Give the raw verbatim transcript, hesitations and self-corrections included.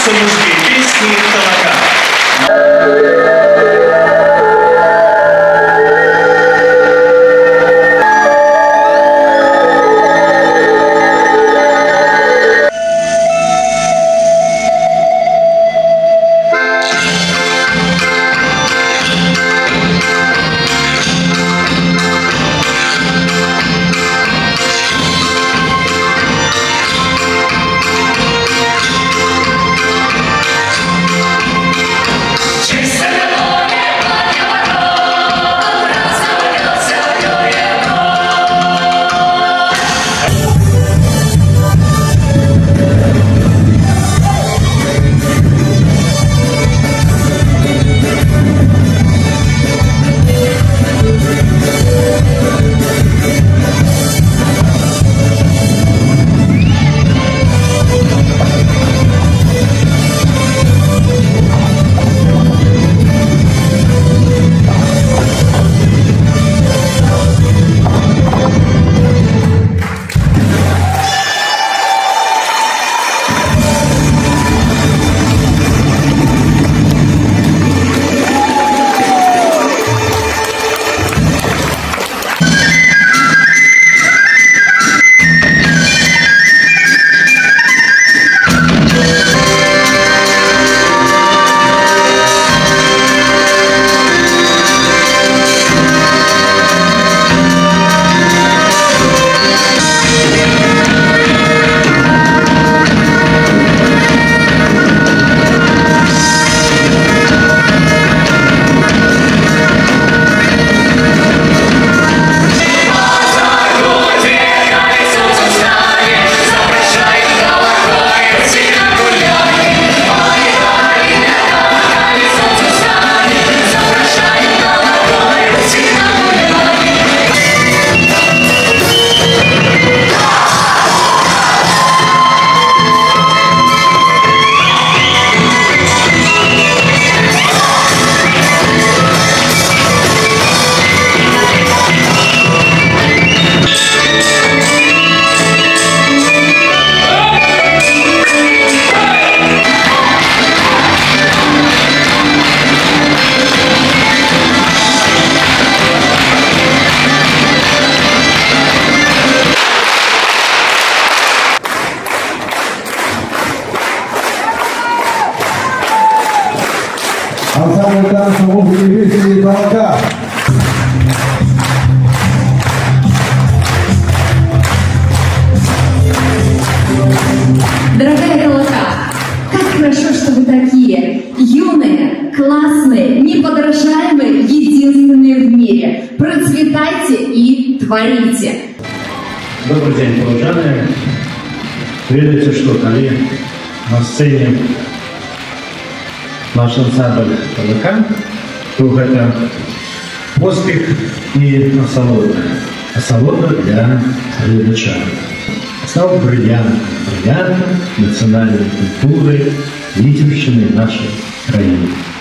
мужские песни «Толока». Ансамбль танцев «Любители Толока». Дорогая Толока, как хорошо, что вы такие юные, классные, неподражаемые, единственные в мире. Процветайте и творите. Добрый день, толочане. Видите, что коли на сцене наш ансамбль «Толока», то это поспех и насолода. Насолода для глядача. Стал бриллиант, бриллиант национальной культуры, лидерщины нашей страны.